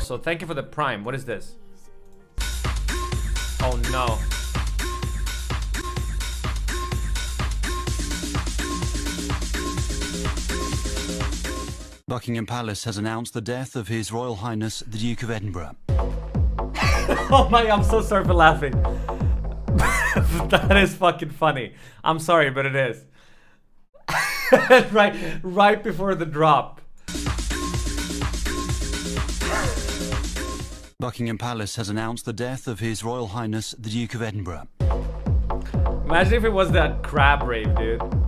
also. Thank you for the Prime. What is this? Oh no. Buckingham Palace has announced the death of His Royal Highness the Duke of Edinburgh. Oh my god, I'm so sorry for laughing. That is fucking funny. I'm sorry, but it is. right before the drop. Buckingham Palace has announced the death of His Royal Highness the Duke of Edinburgh. Imagine if it was that crab rave, dude.